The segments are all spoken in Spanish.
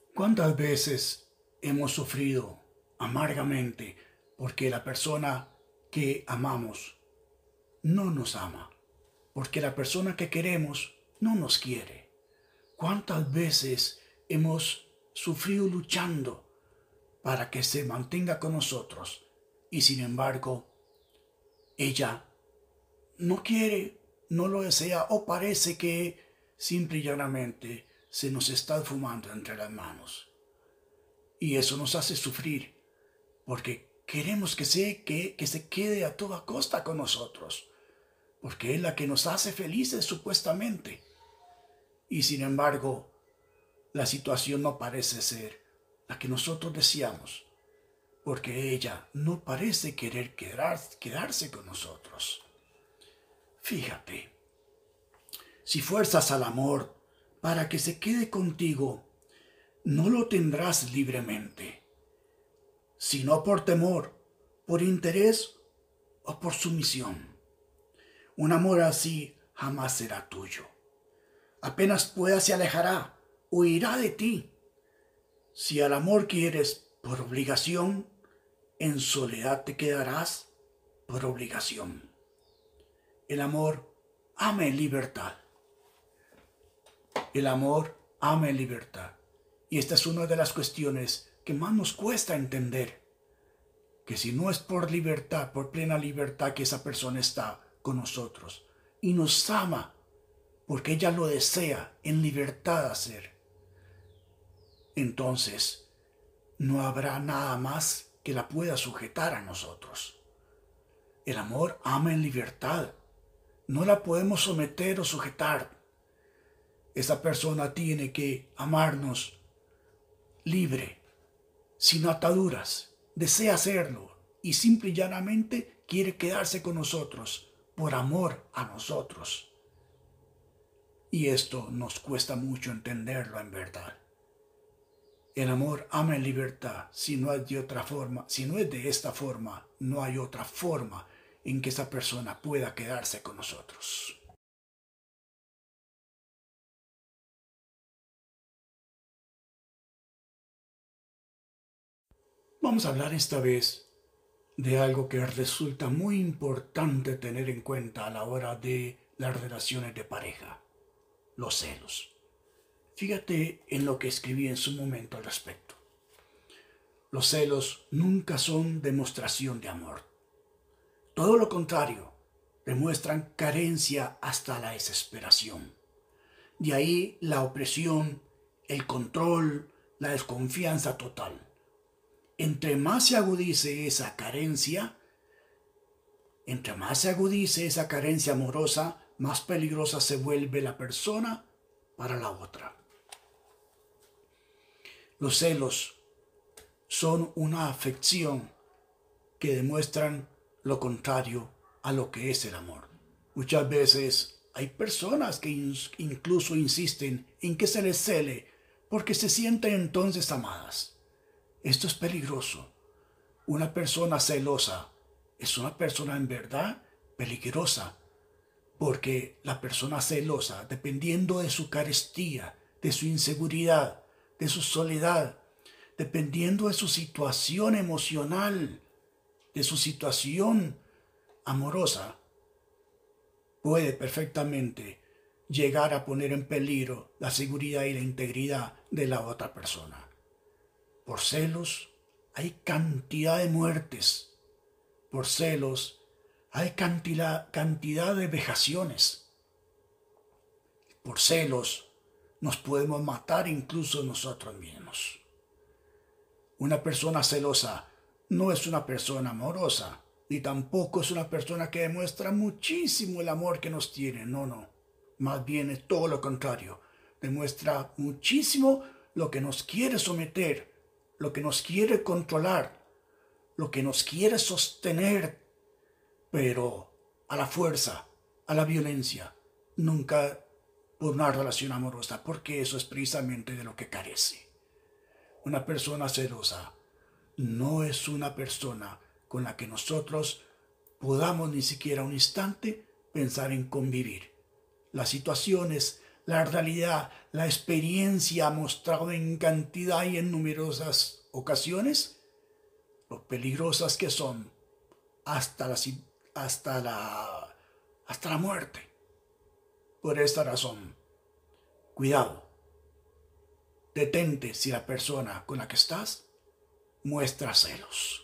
¿Cuántas veces hemos sufrido amargamente porque la persona que amamos no nos ama? Porque la persona que queremos no nos quiere. ¿Cuántas veces hemos sufrido luchando para que se mantenga con nosotros y sin embargo ella no quiere, no lo desea o parece que simple y llanamente se nos está fumando entre las manos? Y eso nos hace sufrir porque queremos que se quede a toda costa con nosotros, porque es la que nos hace felices supuestamente. Y sin embargo, la situación no parece ser la que nosotros deseamos, porque ella no parece querer quedarse con nosotros. Fíjate, si fuerzas al amor para que se quede contigo, no lo tendrás libremente, sino por temor, por interés o por sumisión. Un amor así jamás será tuyo. Apenas pueda se alejará, huirá de ti. Si al amor quieres por obligación, en soledad te quedarás por obligación. El amor ama en libertad. El amor ama en libertad. Y esta es una de las cuestiones que más nos cuesta entender. Que si no es por libertad, por plena libertad que esa persona está con nosotros y nos ama porque ella lo desea en libertad hacer, entonces no habrá nada más que la pueda sujetar a nosotros. El amor ama en libertad. No la podemos someter o sujetar. Esa persona tiene que amarnos libre, sin ataduras. Desea hacerlo y simple y llanamente quiere quedarse con nosotros por amor a nosotros. Y esto nos cuesta mucho entenderlo en verdad. El amor ama en libertad. Si no es de otra forma, si no es de esta forma, no hay otra forma en que esa persona pueda quedarse con nosotros. Vamos a hablar esta vez de algo que resulta muy importante tener en cuenta a la hora de las relaciones de pareja: los celos. Fíjate en lo que escribí en su momento al respecto. Los celos nunca son demostración de amor. Todo lo contrario, demuestran carencia hasta la desesperación. De ahí la opresión, el control, la desconfianza total. Entre más se agudice esa carencia, entre más se agudice esa carencia amorosa, más peligrosa se vuelve la persona para la otra. Los celos son una afección que demuestran lo contrario a lo que es el amor. Muchas veces hay personas que incluso insisten en que se les cele porque se sienten entonces amadas. Esto es peligroso. Una persona celosa es una persona en verdad peligrosa, porque la persona celosa, dependiendo de su carestía, de su inseguridad, de su soledad, dependiendo de su situación emocional, de su situación amorosa, puede perfectamente llegar a poner en peligro la seguridad y la integridad de la otra persona. Por celos hay cantidad de muertes. Por celos hay cantidad de vejaciones. Por celos nos podemos matar incluso nosotros mismos. Una persona celosa no es una persona amorosa, ni tampoco es una persona que demuestra muchísimo el amor que nos tiene. No, no. Más bien es todo lo contrario. Demuestra muchísimo lo que nos quiere someter, lo que nos quiere controlar, lo que nos quiere sostener, pero a la fuerza, a la violencia, nunca por una relación amorosa, porque eso es precisamente de lo que carece. Una persona celosa no es una persona con la que nosotros podamos ni siquiera un instante pensar en convivir. Las situaciones la realidad, la experiencia ha mostrado en cantidad y en numerosas ocasiones lo peligrosas que son hasta la, hasta la, hasta la muerte. Por esta razón, cuidado, detente si la persona con la que estás muestra celos.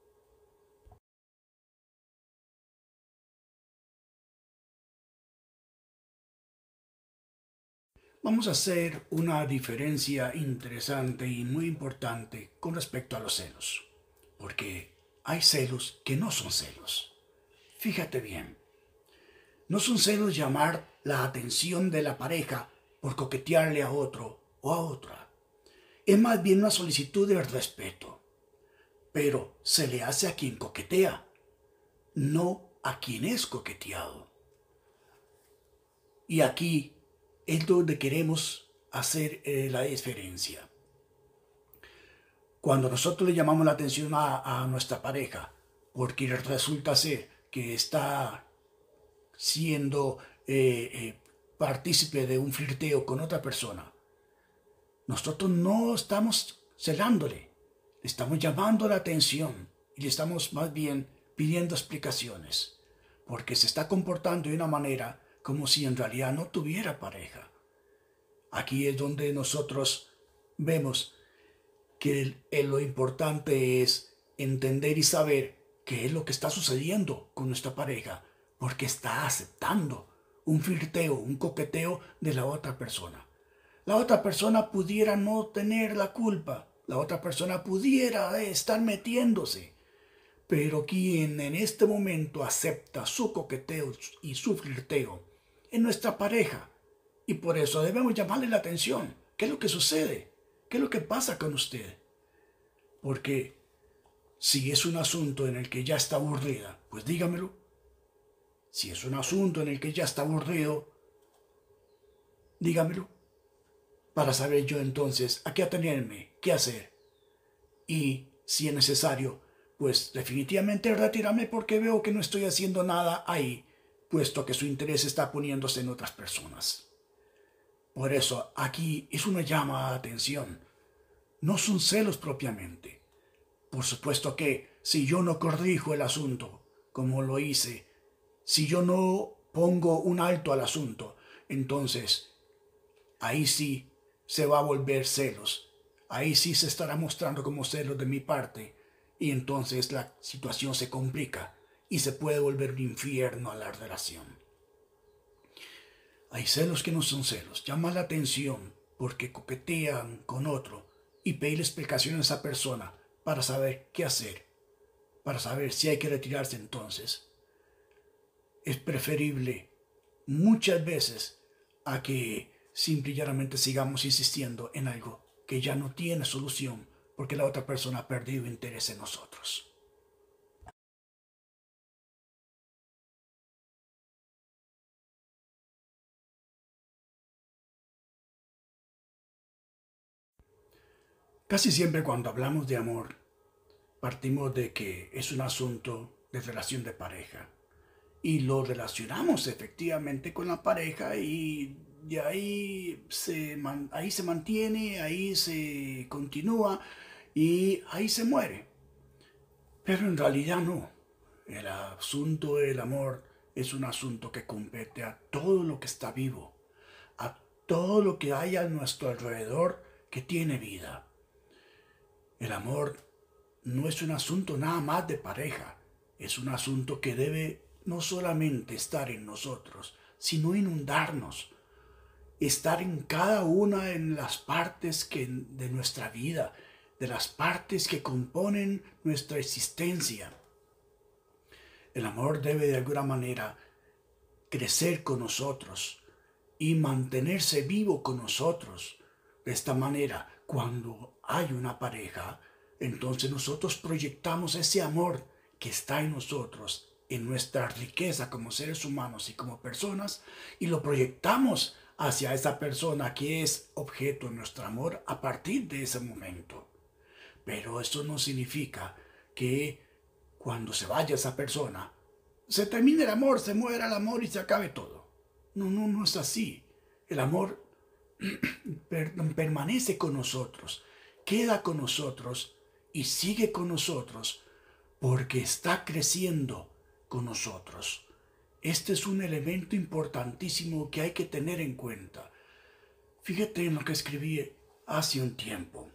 Vamos a hacer una diferencia interesante y muy importante con respecto a los celos, porque hay celos que no son celos. Fíjate bien, no son celos llamar la atención de la pareja por coquetearle a otro o a otra. Es más bien una solicitud de respeto, pero se le hace a quien coquetea, no a quien es coqueteado. Y aquí es donde queremos hacer la diferencia. Cuando nosotros le llamamos la atención a nuestra pareja, porque resulta ser que está siendo partícipe de un flirteo con otra persona, nosotros no estamos celándole, le estamos llamando la atención y le estamos más bien pidiendo explicaciones, porque se está comportando de una manera como si en realidad no tuviera pareja. Aquí es donde nosotros vemos que lo importante es entender y saber qué es lo que está sucediendo con nuestra pareja, porque está aceptando un flirteo, un coqueteo de la otra persona. La otra persona pudiera no tener la culpa, la otra persona pudiera estar metiéndose, pero quien en este momento acepta su coqueteo y su flirteo es nuestra pareja. Y por eso debemos llamarle la atención. ¿Qué es lo que sucede? ¿Qué es lo que pasa con usted? Porque si es un asunto en el que ya está aburrida, pues dígamelo. Si es un asunto en el que ya está aburrido, dígamelo. Para saber yo entonces a qué atenerme, qué hacer. Y si es necesario, pues definitivamente retirarme porque veo que no estoy haciendo nada ahí, puesto que su interés está poniéndose en otras personas. Por eso aquí es una llama de atención. No son celos propiamente. Por supuesto que si yo no corrijo el asunto, como lo hice, si yo no pongo un alto al asunto, entonces ahí sí se va a volver celos. Ahí sí se estará mostrando como celos de mi parte. Y entonces la situación se complica y se puede volver un infierno a la relación. Hay celos que no son celos. Llama la atención porque coquetean con otro y pedir explicación a esa persona para saber qué hacer, para saber si hay que retirarse entonces. Es preferible muchas veces a que simple y llanamente sigamos insistiendo en algo que ya no tiene solución porque la otra persona ha perdido interés en nosotros. Casi siempre cuando hablamos de amor, partimos de que es un asunto de relación de pareja y lo relacionamos efectivamente con la pareja y de ahí ahí se mantiene, ahí se continúa y ahí se muere. Pero en realidad no. El asunto del amor es un asunto que compete a todo lo que está vivo, a todo lo que hay a nuestro alrededor que tiene vida. El amor no es un asunto nada más de pareja, es un asunto que debe no solamente estar en nosotros, sino inundarnos, estar en cada una de las partes de nuestra vida, de las partes que componen nuestra existencia. El amor debe de alguna manera crecer con nosotros y mantenerse vivo con nosotros. De esta manera, cuando hay una pareja, entonces nosotros proyectamos ese amor que está en nosotros, en nuestra riqueza como seres humanos y como personas, y lo proyectamos hacia esa persona que es objeto de nuestro amor a partir de ese momento. Pero eso no significa que cuando se vaya esa persona, se termine el amor, se muera el amor y se acabe todo. No, no, no es así. El amor permanece con nosotros, queda con nosotros y sigue con nosotros porque está creciendo con nosotros. Este es un elemento importantísimo que hay que tener en cuenta. Fíjate en lo que escribí hace un tiempo.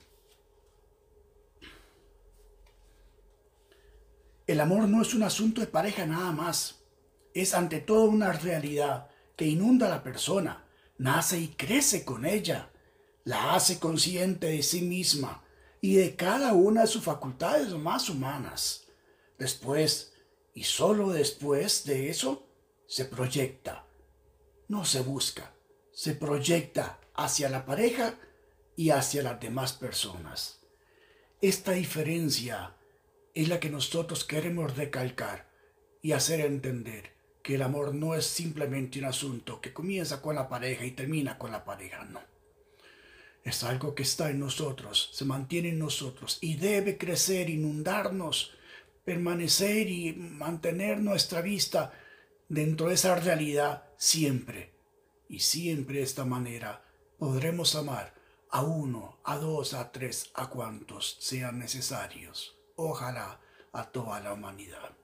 El amor no es un asunto de pareja nada más. Es ante todo una realidad que inunda a la persona, nace y crece con ella, la hace consciente de sí misma y de cada una de sus facultades más humanas. Después, y solo después de eso, se proyecta, no se busca, se proyecta hacia la pareja y hacia las demás personas. Esta diferencia es la que nosotros queremos recalcar y hacer entender que el amor no es simplemente un asunto que comienza con la pareja y termina con la pareja, no. Es algo que está en nosotros, se mantiene en nosotros y debe crecer, inundarnos, permanecer y mantener nuestra vista dentro de esa realidad siempre. Y siempre de esta manera podremos amar a uno, a dos, a tres, a cuantos sean necesarios. Ojalá a toda la humanidad.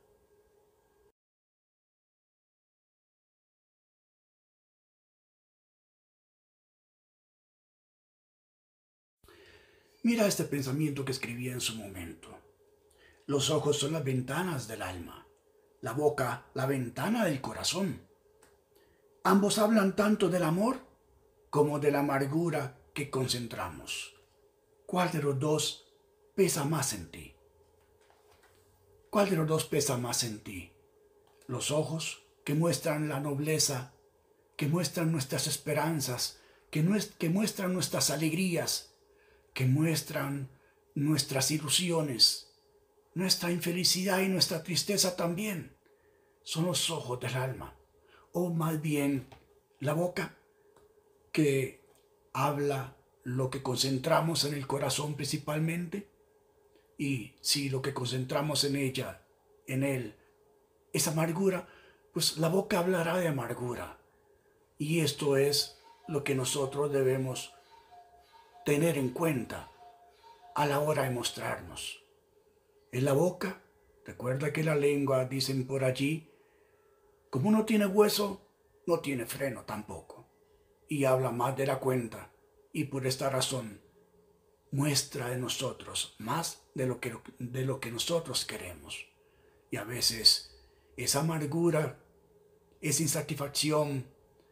Mira este pensamiento que escribí en su momento. Los ojos son las ventanas del alma, la boca la ventana del corazón. Ambos hablan tanto del amor como de la amargura que concentramos. ¿Cuál de los dos pesa más en ti? ¿Cuál de los dos pesa más en ti? Los ojos que muestran la nobleza, que muestran nuestras esperanzas, que muestran nuestras alegrías, que muestran nuestras ilusiones, nuestra infelicidad y nuestra tristeza también. Son los ojos del alma, o más bien la boca que habla lo que concentramos en el corazón principalmente, y si lo que concentramos en ella, en él, es amargura, pues la boca hablará de amargura. Y esto es lo que nosotros debemos tener en cuenta a la hora de mostrarnos. En la boca, recuerda que la lengua, dicen por allí, como no tiene hueso, no tiene freno tampoco, y habla más de la cuenta, y por esta razón muestra de nosotros más de lo que nosotros queremos. Y a veces esa amargura, esa insatisfacción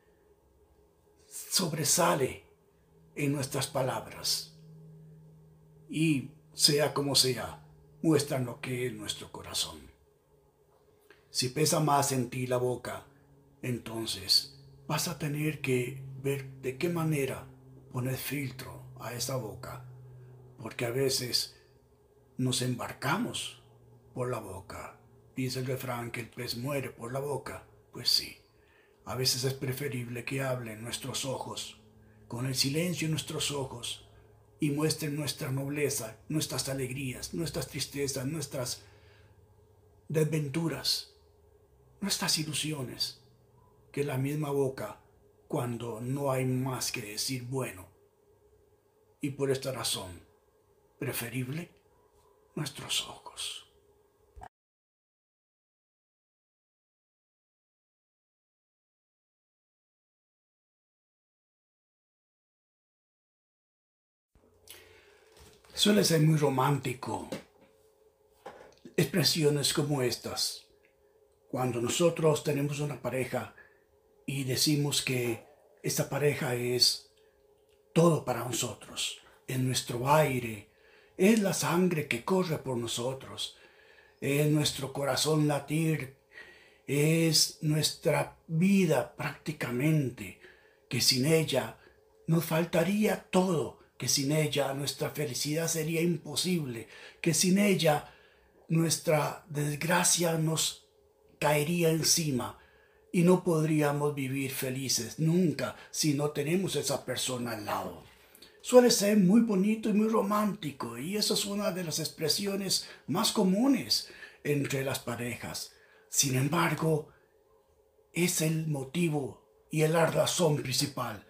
sobresale en nuestras palabras y sea como sea, muestran lo que es nuestro corazón. Si pesa más en ti la boca, entonces vas a tener que ver de qué manera poner filtro a esa boca, porque a veces nos embarcamos por la boca. Dice el refrán que el pez muere por la boca. Pues sí, a veces es preferible que hablen nuestros ojos, con el silencio en nuestros ojos, y muestren nuestra nobleza, nuestras alegrías, nuestras tristezas, nuestras desventuras, nuestras ilusiones, que la misma boca cuando no hay más que decir bueno. Y por esta razón, preferible nuestros ojos. Suele ser muy romántico expresiones como estas. Cuando nosotros tenemos una pareja y decimos que esta pareja es todo para nosotros, es nuestro aire, es la sangre que corre por nosotros, es nuestro corazón latir, es nuestra vida prácticamente, que sin ella nos faltaría todo, que sin ella nuestra felicidad sería imposible, que sin ella nuestra desgracia nos caería encima y no podríamos vivir felices nunca si no tenemos esa persona al lado. Suele ser muy bonito y muy romántico, y eso es una de las expresiones más comunes entre las parejas. Sin embargo, es el motivo y la razón principal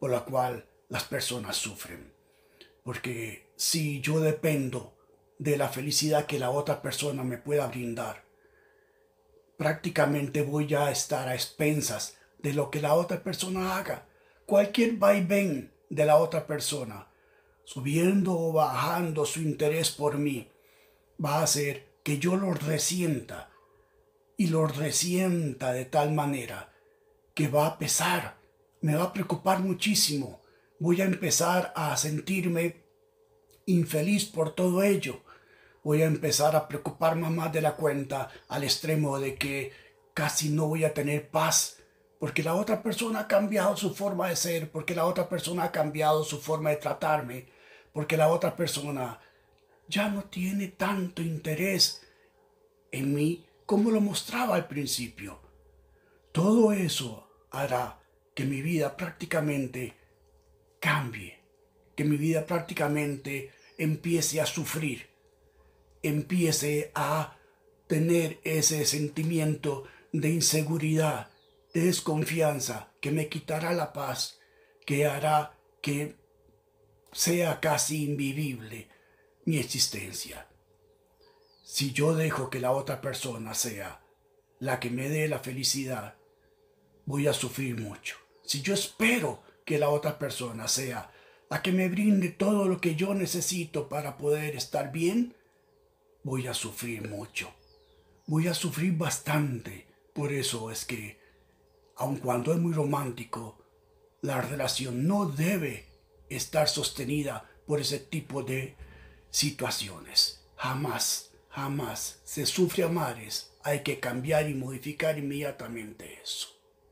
por la cual las personas sufren. Porque si yo dependo de la felicidad que la otra persona me pueda brindar, prácticamente voy a estar a expensas de lo que la otra persona haga. Cualquier vaivén de la otra persona, subiendo o bajando su interés por mí, va a hacer que yo lo resienta, y lo resienta de tal manera que va a pesar, me va a preocupar muchísimo. Voy a empezar a sentirme infeliz por todo ello. Voy a empezar a preocuparme más de la cuenta, al extremo de que casi no voy a tener paz, porque la otra persona ha cambiado su forma de ser, porque la otra persona ha cambiado su forma de tratarme, porque la otra persona ya no tiene tanto interés en mí como lo mostraba al principio. Todo eso hará que mi vida prácticamente cambie, que mi vida prácticamente empiece a sufrir, empiece a tener ese sentimiento de inseguridad, de desconfianza, que me quitará la paz, que hará que sea casi invivible mi existencia. Si yo dejo que la otra persona sea la que me dé la felicidad, voy a sufrir mucho. Si yo espero que la otra persona sea la que me brinde todo lo que yo necesito para poder estar bien, voy a sufrir mucho. Voy a sufrir bastante. Por eso es que, aun cuando es muy romántico, la relación no debe estar sostenida por ese tipo de situaciones. Jamás, jamás se sufre a mares. Hay que cambiar y modificar inmediatamente eso.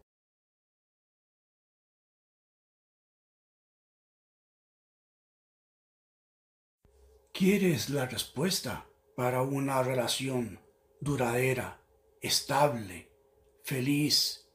¿Quieres la respuesta para una relación duradera, estable, feliz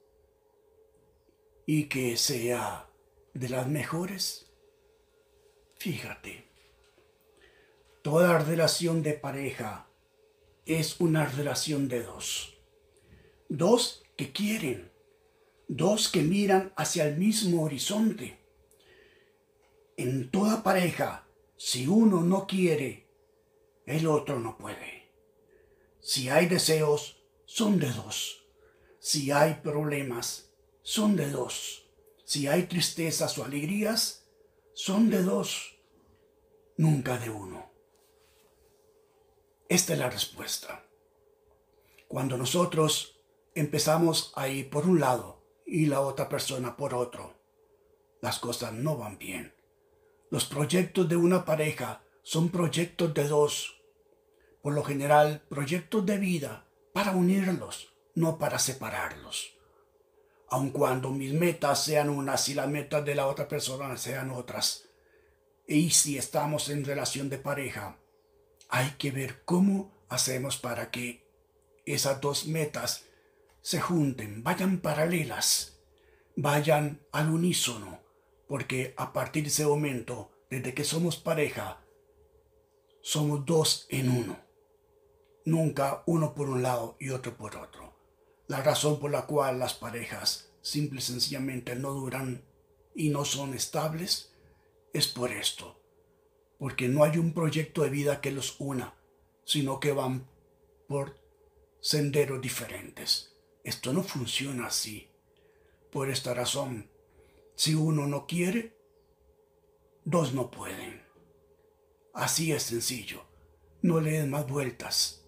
y que sea de las mejores? Fíjate, toda relación de pareja es una relación de dos. Dos que quieren, dos que miran hacia el mismo horizonte. En toda pareja, si uno no quiere, el otro no puede. Si hay deseos, son de dos. Si hay problemas, son de dos. Si hay tristezas o alegrías, son de dos, nunca de uno. Esta es la respuesta. Cuando nosotros empezamos a ir por un lado y la otra persona por otro, las cosas no van bien. Los proyectos de una pareja son proyectos de dos. Por lo general, proyectos de vida para unirlos, no para separarlos. Aun cuando mis metas sean unas y las metas de la otra persona sean otras. Y si estamos en relación de pareja, hay que ver cómo hacemos para que esas dos metas se junten, vayan paralelas, vayan al unísono, porque a partir de ese momento, desde que somos pareja, somos dos en uno. Nunca uno por un lado y otro por otro. La razón por la cual las parejas simple y sencillamente no duran y no son estables es por esto. Porque no hay un proyecto de vida que los una, sino que van por senderos diferentes. Esto no funciona así. Por esta razón, si uno no quiere, dos no pueden. Así es sencillo. No le den más vueltas.